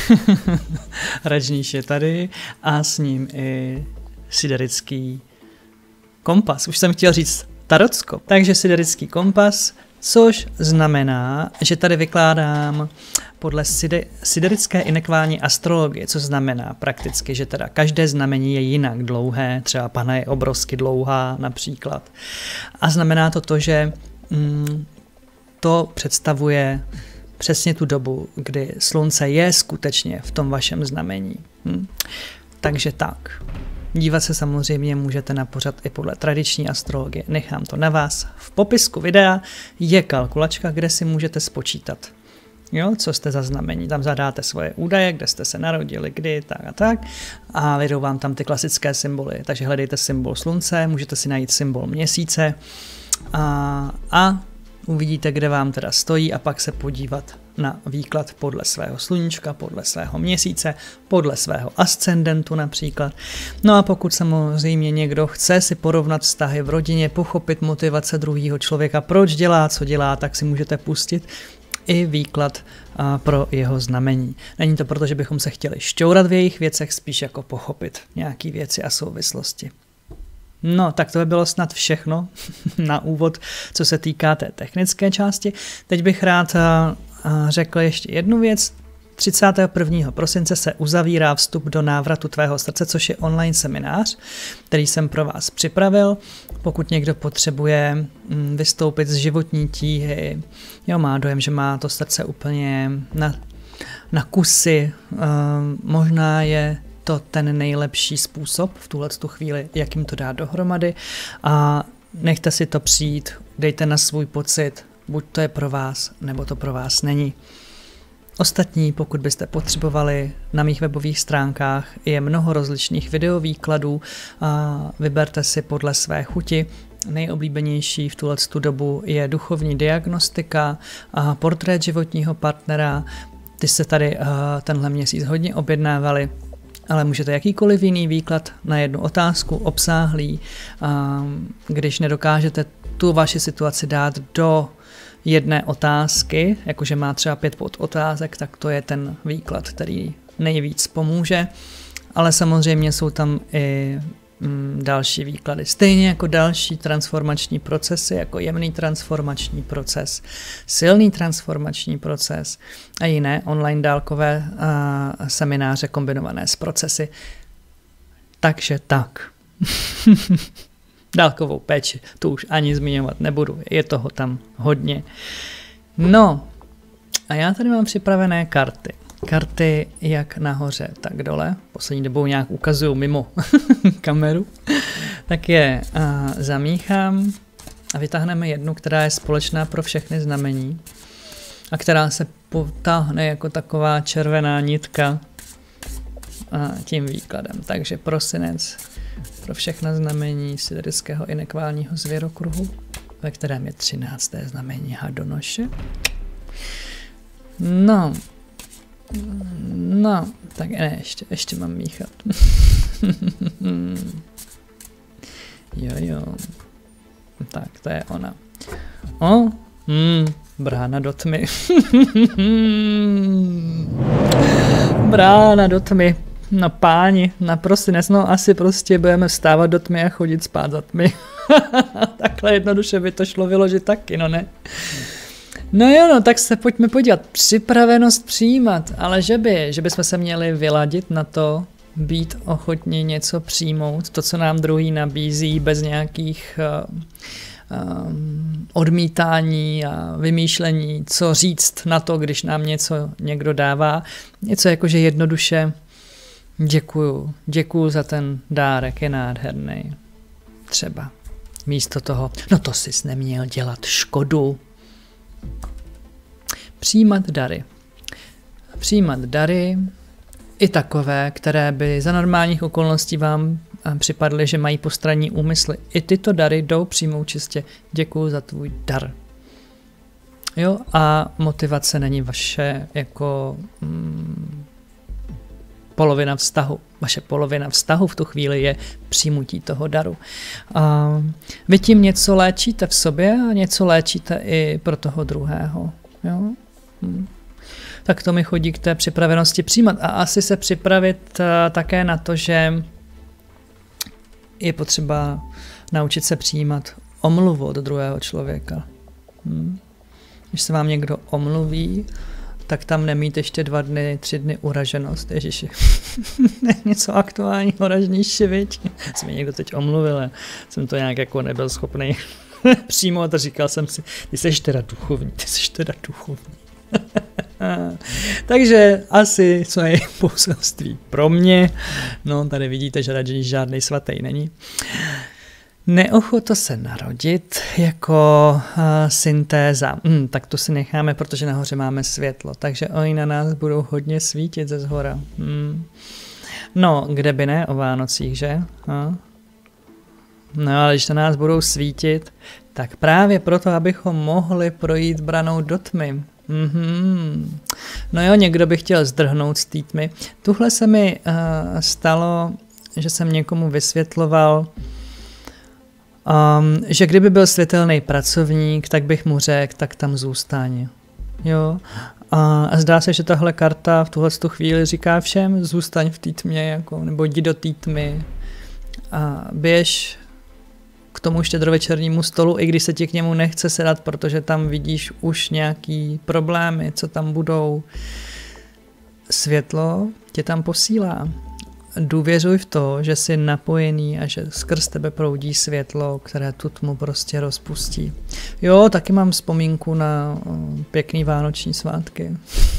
Rajníš je tady a s ním i siderický kompas. Už jsem chtěl říct tarotskop. Takže siderický kompas, což znamená, že tady vykládám podle siderické inekvální astrologie, co znamená prakticky, že teda každé znamení je jinak dlouhé, třeba Pana je obrovsky dlouhá například. A znamená to, že to představuje přesně tu dobu, kdy slunce je skutečně v tom vašem znamení. Takže tak. Dívat se samozřejmě můžete na pořad i podle tradiční astrologie. Nechám to na vás. V popisku videa je kalkulačka, kde si můžete spočítat, jo, co jste za znamení. Tam zadáte svoje údaje, kde jste se narodili, kdy, tak a vyjdou vám tam ty klasické symboly. Takže hledejte symbol slunce, můžete si najít symbol měsíce a uvidíte, kde vám teda stojí a pak se podívat na výklad podle svého sluníčka, podle svého měsíce, podle svého ascendentu například. No a pokud samozřejmě někdo chce si porovnat vztahy v rodině, pochopit motivace druhého člověka, proč dělá, co dělá, tak si můžete pustit i výklad pro jeho znamení. Není to proto, že bychom se chtěli šťourat v jejich věcech, spíš jako pochopit nějaké věci a souvislosti. No, tak to by bylo snad všechno na úvod, co se týká té technické části. Teď bych rád řekl ještě jednu věc. 31. prosince se uzavírá vstup do návratu tvého srdce, což je online seminář, který jsem pro vás připravil. Pokud někdo potřebuje vystoupit z životní tíhy, jo, má dojem, že má to srdce úplně na kusy, možná je to ten nejlepší způsob v tuhletu chvíli, jak jim to dát dohromady a nechte si to přijít, dejte na svůj pocit, buď to je pro vás, nebo to pro vás není. Ostatní, pokud byste potřebovali, na mých webových stránkách je mnoho rozličných videovýkladů a vyberte si podle své chuti. Nejoblíbenější v tuhletu dobu je duchovní diagnostika a portrét životního partnera. Ty se tady tenhle měsíc hodně objednávali, ale můžete jakýkoliv jiný výklad na jednu otázku, obsáhlý. Když nedokážete tu vaši situaci dát do jedné otázky, jakože má třeba 5 podotázek, tak to je ten výklad, který nejvíc pomůže. Ale samozřejmě jsou tam i další výklady. Stejně jako další transformační procesy, jako jemný transformační proces, silný transformační proces a jiné online dálkové semináře kombinované s procesy. Takže tak. Dálkovou péči, to už ani zmiňovat nebudu, je toho tam hodně. No, a já tady mám připravené karty. Karty jak nahoře, tak dole. Poslední dobou nějak ukazuju mimo kameru. Tak je zamíchám a vytáhneme jednu, která je společná pro všechny znamení a která se potáhne jako taková červená nitka tím výkladem. Takže prosinec pro všechna znamení siderického inekválního zvěrokruhu, ve kterém je 13. znamení Hadonoše. No, tak ne, ještě mám míchat. Jo. Tak, to je ona. Brána do tmy. Brána do tmy. No páni, na prosinec, no asi prostě budeme vstávat do tmy a chodit spát za tmy. Takhle jednoduše by to šlo vyložit taky, no ne? No jo, no, tak se pojďme podívat. Připravenost přijímat, ale že bychom se měli vyladit na to, být ochotni něco přijmout, to, co nám druhý nabízí, bez nějakých odmítání a vymýšlení, co říct na to, když nám něco někdo dává. Něco jako, že jednoduše děkuju za ten dárek, je nádherný. Třeba místo toho, no to jsi neměl dělat škodu. Přijímat dary, i takové, které by za normálních okolností vám připadly, že mají postranní úmysly. I tyto dary jdou přijmout čistě. Děkuju za tvůj dar. Jo, a motivace není vaše jako polovina vztahu. Vaše polovina vztahu v tu chvíli je přijmutí toho daru. A vy tím něco léčíte v sobě a něco léčíte i pro toho druhého. Jo? Tak to mi chodí k té připravenosti přijímat. A asi se připravit také na to, že je potřeba naučit se přijímat omluvu od druhého člověka. Když se vám někdo omluví, tak tam nemít ještě 2 dny, 3 dny uraženost. Ježiši, něco aktuálního ražnější, viď? Se mi někdo teď omluvil, já jsem to nějak jako nebyl schopný přijmout a říkal jsem si, ty jsi teda duchovní. Takže asi co je poselství pro mě, no tady vidíte, že radši žádný svatý není. Neochota se narodit jako syntéza. Tak to si necháme, protože nahoře máme světlo, takže oni na nás budou hodně svítit ze zhora. No, kde by ne o Vánocích, že? No, ale když na nás budou svítit, tak právě proto, abychom mohli projít branou do tmy. No jo, někdo by chtěl zdrhnout z té tmy. Tuhle se mi stalo, že jsem někomu vysvětloval, že kdyby byl světelný pracovník, tak bych mu řekl, tak tam zůstaň. Jo? A zdá se, že tahle karta v tuhle chvíli říká všem, zůstaň v té tmě, jako, nebo jdi do té tmy a běž k tomu štědrovečernímu stolu, i když se ti k němu nechce sedat, protože tam vidíš už nějaký problémy, co tam budou. Světlo tě tam posílá. Důvěřuj v to, že jsi napojený a že skrz tebe proudí světlo, které tu tmu prostě rozpustí. Jo, taky mám vzpomínku na pěkný vánoční svátky.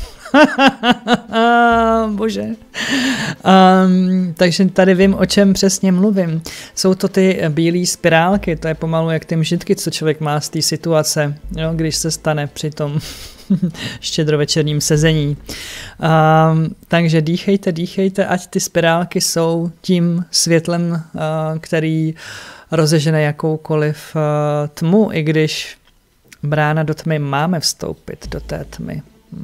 Bože. Takže tady vím, o čem přesně mluvím. Jsou to ty bílé spirálky, to je pomalu jak ty mžitky, co člověk má z té situace, jo, když se stane při tom štědrovečerním sezení. Takže dýchejte, ať ty spirálky jsou tím světlem, který rozežene jakoukoliv tmu, i když brána do tmy máme vstoupit do té tmy.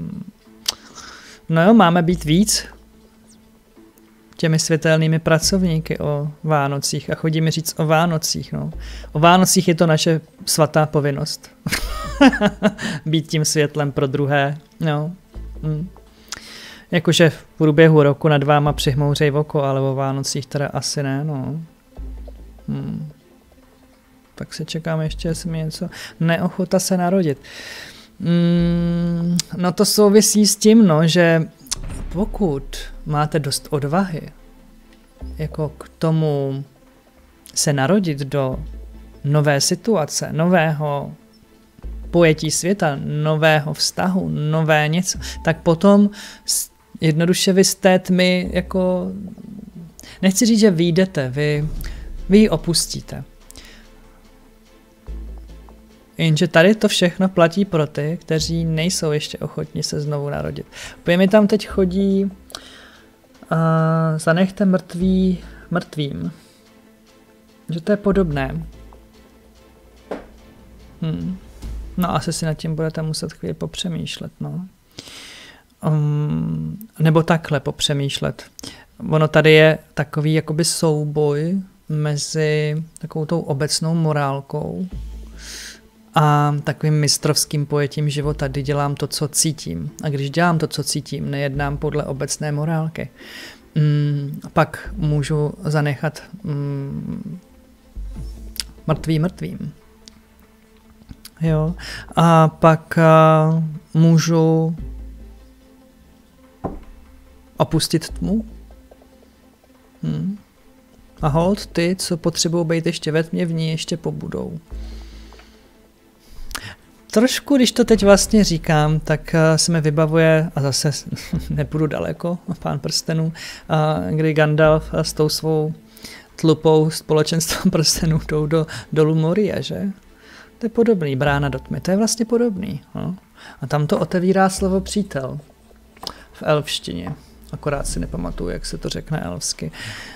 No jo, máme být víc těmi světelnými pracovníky o Vánocích a chodíme říct o Vánocích. No. O Vánocích je to naše svatá povinnost. Být tím světlem pro druhé. No. Jakože v průběhu roku nad váma přihmouřej oko, ale o Vánocích teda asi ne. No. Tak se čekám ještě, jestli mi něco... Neochota se narodit. No to souvisí s tím, no, že pokud máte dost odvahy jako k tomu se narodit do nové situace, nového pojetí světa, nového vztahu, nové něco, tak potom jednoduše vy z té tmy jako, nechci říct, že vyjdete, vy ji opustíte. Jenže tady to všechno platí pro ty, kteří nejsou ještě ochotní se znovu narodit. Protože mi tam teď chodí zanechte mrtví mrtvým. Že to je podobné. No asi si nad tím budete muset chvíli popřemýšlet. No. Nebo takhle popřemýšlet. Ono tady je takový jakoby souboj mezi takovou tou obecnou morálkou a takovým mistrovským pojetím života, kdy dělám to, co cítím. A když dělám to, co cítím, nejednám podle obecné morálky. Pak můžu zanechat mrtvým. Jo. A pak můžu opustit tmu. A holt ty, co potřebují být ještě ve tmě, v ní ještě pobudou. Trošku, když to teď vlastně říkám, tak se mi vybavuje, a zase nepůjdu daleko, Pán prstenů, kdy Gandalf s tou svou tlupou společenstvem prstenů jdou do dolu Moria, že? To je podobný, brána do tmy, to je vlastně podobný. No? A tam to otevírá slovo přítel v elfštině. Akorát si nepamatuju, jak se to řekne elfsky.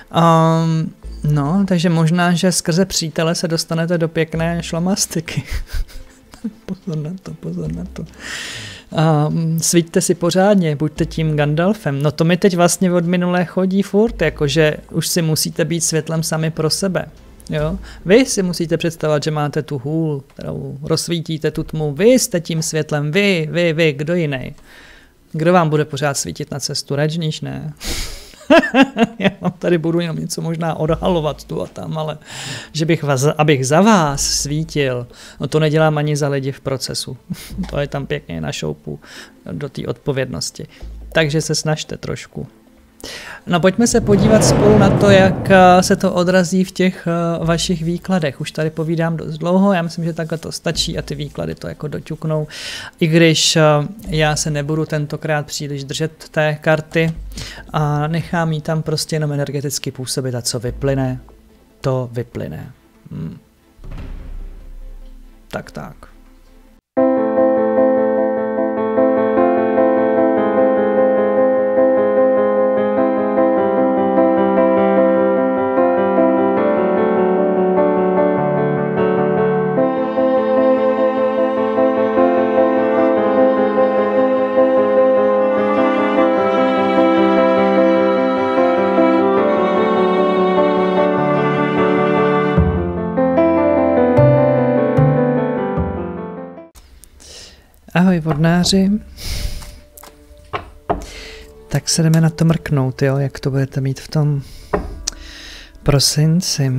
No, takže možná, že skrze přítele se dostanete do pěkné šlamastiky. Pozor na to. Svíťte si pořádně, buďte tím Gandalfem. No to mi teď vlastně od minulé chodí furt, jakože už si musíte být světlem sami pro sebe. Jo? Vy si musíte představovat, že máte tu hůl, kterou rozsvítíte tu tmu. Vy jste tím světlem, vy, kdo jiný. Kdo vám bude pořád svítit na cestu? Rajneesh ne. Já vám tady budu jenom něco možná odhalovat tu a tam, ale že abych za vás svítil, no to nedělám ani za lidi v procesu. To je tam pěkně na šoupu do té odpovědnosti. Takže se snažte trošku. No pojďme se podívat spolu na to, jak se to odrazí v těch vašich výkladech. Už tady povídám dost dlouho, já myslím, že takhle to stačí a ty výklady to jako doťuknou. I když já se nebudu tentokrát příliš držet té karty a nechám jí tam prostě jenom energeticky působit a co vyplyne, to vyplyne. Tak. Ahoj vodnáři, tak se jdeme na to mrknout, jo, jak to budete mít v tom prosinci.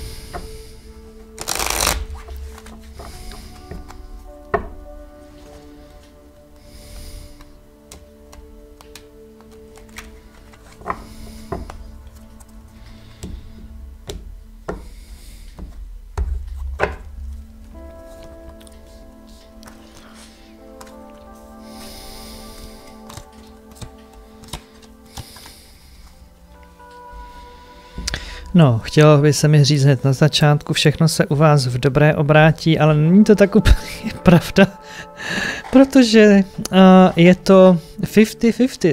No, chtělo by se mi říct hned na začátku, všechno se u vás v dobré obrátí, ale není to tak úplně pravda, protože je to 50-50,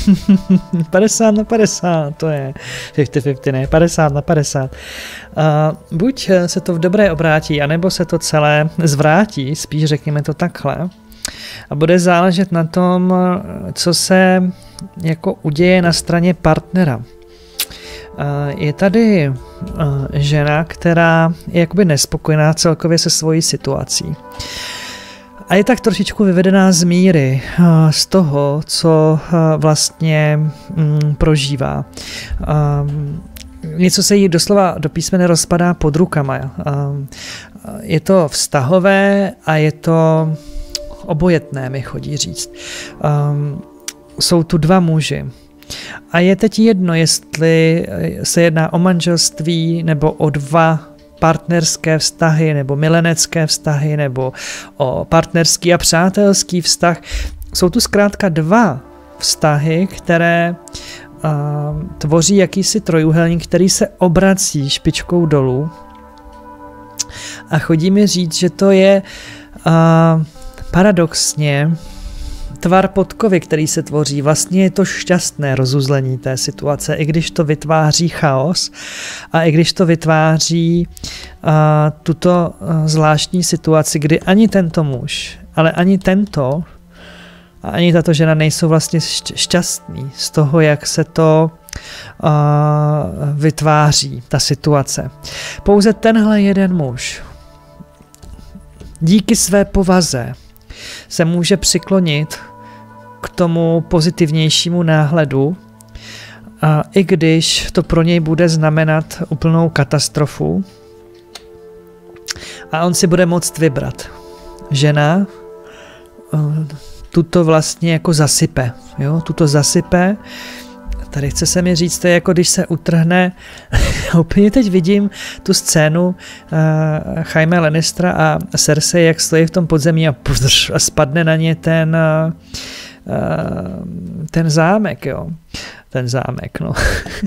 50/50, to je 50-50, ne, 50/50. Buď se to v dobré obrátí, anebo se to celé zvrátí, spíš řekněme to takhle, a bude záležet na tom, co se jako uděje na straně partnera. Je tady žena, která je jakoby nespokojená celkově se svojí situací. A je tak trošičku vyvedená z míry z toho, co vlastně prožívá. Něco se jí doslova do písmene rozpadá pod rukama. Je to vztahové a je to obojetné, mi chodí říct. Jsou tu dva muži. A je teď jedno, jestli se jedná o manželství, nebo o dva partnerské vztahy, nebo milenecké vztahy, nebo o partnerský a přátelský vztah. Jsou tu zkrátka dva vztahy, které tvoří jakýsi trojuhelník, který se obrací špičkou dolů. A chodí mi říct, že to je paradoxně tvar podkovy, který se tvoří. Vlastně je to šťastné rozuzlení té situace, i když to vytváří chaos a i když to vytváří tuto zvláštní situaci, kdy ani tento muž, ale ani tento a ani tato žena nejsou vlastně šťastní z toho, jak se to vytváří, ta situace. Pouze tenhle jeden muž díky své povaze se může přiklonit k tomu pozitivnějšímu náhledu, i když to pro něj bude znamenat úplnou katastrofu. A on si bude moct vybrat. Žena tuto vlastně jako zasype. Jo? Tuto zasype. Tady chce se mi říct, to je jako když se utrhne, úplně teď vidím tu scénu Jaime Lannistera a Cersei, jak stojí v tom podzemí a spadne na ně ten zámek, jo. Ten zámek, no.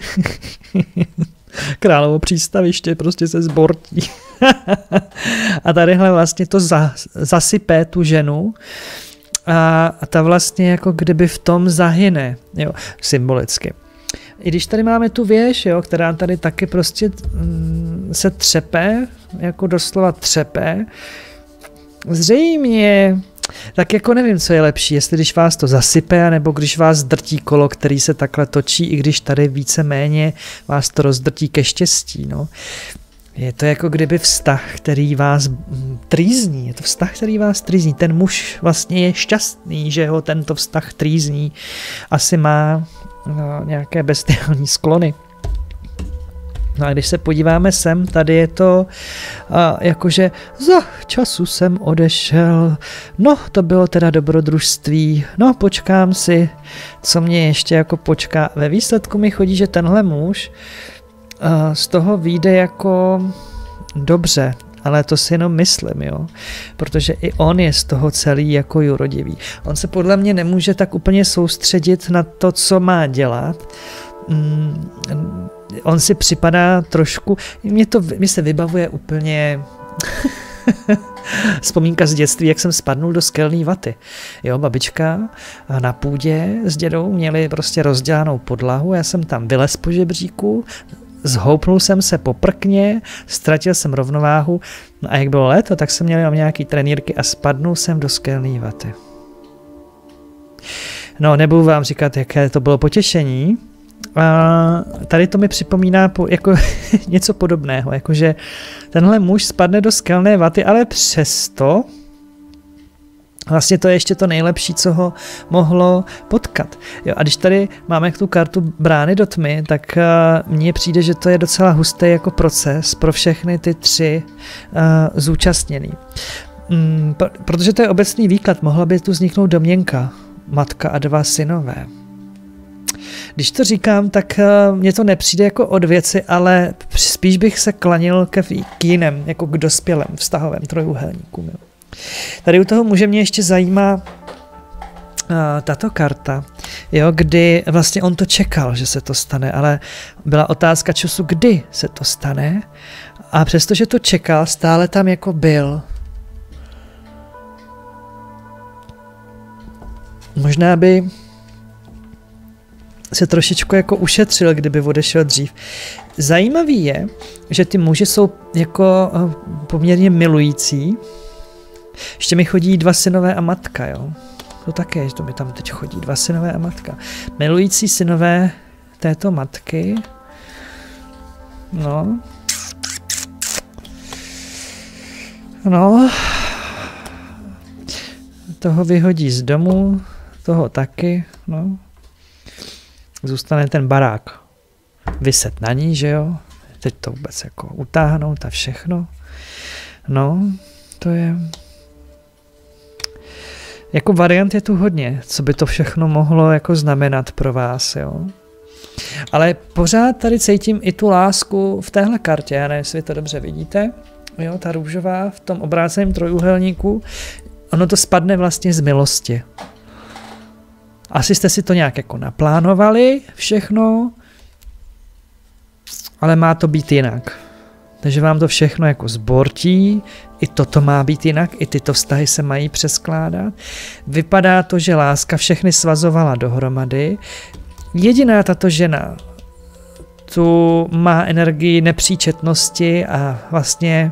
Královo přístaviště prostě se zbortí. A tadyhle vlastně to zasype tu ženu a ta vlastně jako kdyby v tom zahyne, jo, symbolicky. I když tady máme tu věž, jo, která tady taky prostě se třepe, jako doslova třepe, zřejmě, tak jako nevím, co je lepší, jestli když vás to zasype, nebo když vás drtí kolo, který se takhle točí, i když tady víceméně vás to rozdrtí ke štěstí, no. Je to jako kdyby vztah, který vás trýzní. Je to vztah, který vás trýzní. Ten muž vlastně je šťastný, že ho tento vztah trýzní. Asi má nějaké bestiální sklony. No a když se podíváme sem, tady je to jakože za času jsem odešel, no to bylo teda dobrodružství, no počkám si, co mě ještě jako počká. Ve výsledku mi chodí, že tenhle muž z toho vyjde jako dobře, ale to si jenom myslím, jo, protože i on je z toho celý jako jurodivý. On se podle mě nemůže tak úplně soustředit na to, co má dělat. On si připadá trošku, mě se vybavuje úplně vzpomínka z dětství, jak jsem spadnul do skelné vaty. Jo, babička na půdě s dědou měli prostě rozdělanou podlahu, já jsem tam vylez po žebříku, zhoupnul jsem se po prkně, ztratil jsem rovnováhu, no a jak bylo léto, tak jsem měl nějaký trenýrky a spadnul jsem do skelné vaty. No, nebudu vám říkat, jaké to bylo potěšení. A tady to mi připomíná jako něco podobného, jakože tenhle muž spadne do skelné vaty, ale přesto vlastně to je ještě to nejlepší, co ho mohlo potkat. Jo, a když tady máme tu kartu brány do tmy, tak mně přijde, že to je docela hustý jako proces pro všechny ty tři zúčastněný. Protože to je obecný výklad, mohla by tu vzniknout domněnka, matka a dva synové. Když to říkám, tak mně to nepřijde jako od věci, ale spíš bych se klanil k jiném, jako k dospělém vztahovém trojúhelníku. Tady u toho muže mě ještě zajímá tato karta, jo, kdy vlastně on to čekal, že se to stane, ale byla otázka času, kdy se to stane, a přestože to čekal, stále tam jako byl. Možná by se trošičku jako ušetřil, kdyby odešel dřív. Zajímavý je, že ty muži jsou jako poměrně milující. Ještě mi chodí dva synové a matka, jo. To také, že to mi tam teď chodí, dva synové a matka. Milující synové této matky. No. No. Toho vyhodí z domu, toho taky, no. Zůstane ten barák vyset na ní, že jo? Teď to vůbec jako utáhnout a všechno. No, to je... Jako variant je tu hodně, co by to všechno mohlo jako znamenat pro vás, jo? Ale pořád tady cítím i tu lásku v téhle kartě, já nevím, jestli vy to dobře vidíte, jo, ta růžová v tom obráceném trojúhelníku, ono to spadne vlastně z milosti. Asi jste si to nějak jako naplánovali všechno, ale má to být jinak. Takže vám to všechno jako zbortí, i toto má být jinak, i tyto vztahy se mají přeskládat. Vypadá to, že láska všechny svazovala dohromady. Jediná tato žena tu má energii nepříčetnosti a vlastně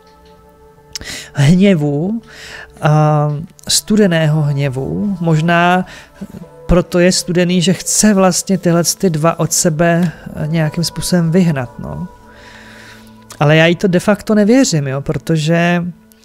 hněvu, studeného hněvu, možná proto je studený, že chce vlastně tyhle dva od sebe nějakým způsobem vyhnat, no. Ale já jí to de facto nevěřím, jo, protože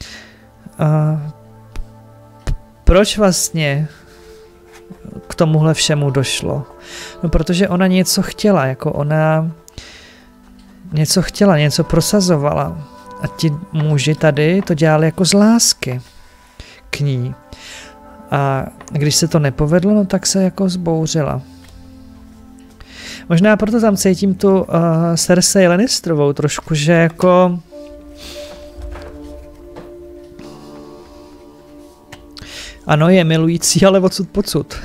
proč vlastně k tomuhle všemu došlo? No, protože ona něco chtěla, jako ona něco chtěla, něco prosazovala. A ti muži tady to dělali jako z lásky k ní. A když se to nepovedlo, no tak se jako zbouřila. Možná proto tam cítím tu Cersei Lannisterovou trošku, že jako... Ano, je milující, ale odsud pocud.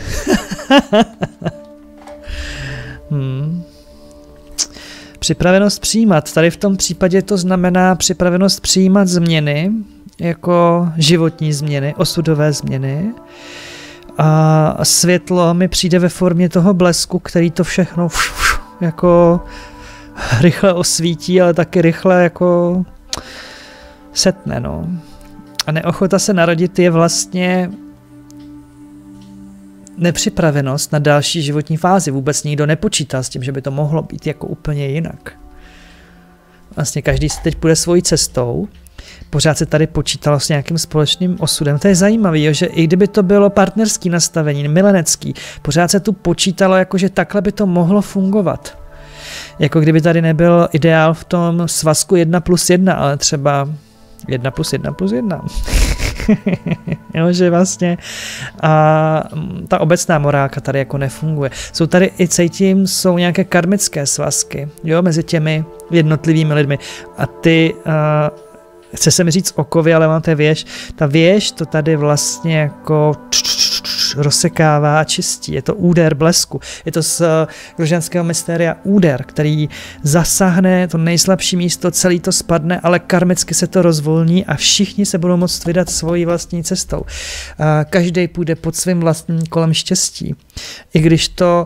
Připravenost přijímat. Tady v tom případě to znamená připravenost přijímat změny, jako životní změny, osudové změny. A světlo mi přijde ve formě toho blesku, který to všechno jako rychle osvítí, ale taky rychle jako setne, no. A neochota se narodit je vlastně nepřipravenost na další životní fázi. Vůbec nikdo nepočítá s tím, že by to mohlo být jako úplně jinak. vlastně každý si teď půjde svojí cestou, pořád se tady počítalo s nějakým společným osudem. To je zajímavé, že i kdyby to bylo partnerský nastavení, milenecký, pořád se tu počítalo, jako že takhle by to mohlo fungovat. Jako kdyby tady nebyl ideál v tom svazku 1+1, ale třeba 1+1+1. Jo, že vlastně ta obecná morálka tady jako nefunguje. Jsou tady i cítím, jsou nějaké karmické svazky, jo, mezi těmi jednotlivými lidmi. A ty, chce se mi říct okovy, ale máte věž. Ta věž to tady vlastně jako rozsekává a čistí. Je to úder blesku. Je to z křesťanského mystéria úder, který zasáhne to nejslabší místo, celý to spadne, ale karmicky se to rozvolní a všichni se budou moct vydat svojí vlastní cestou. Každý půjde pod svým vlastním kolem štěstí. I když to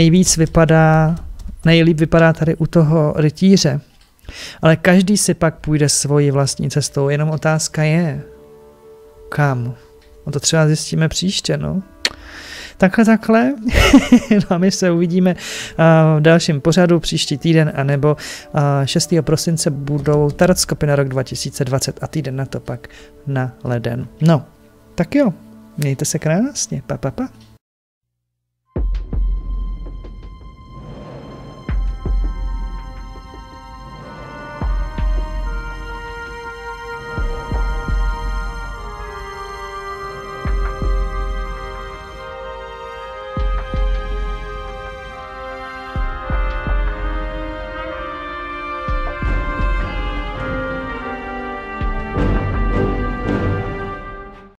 nejlíp vypadá tady u toho rytíře, ale každý si pak půjde svojí vlastní cestou. Jenom otázka je, kam? No to třeba zjistíme příště, no. Takhle. No a my se uvidíme v dalším pořadu příští týden, anebo 6. prosince budou tarotskopy na rok 2020 a týden na to pak na leden. No, tak jo, mějte se krásně, pa.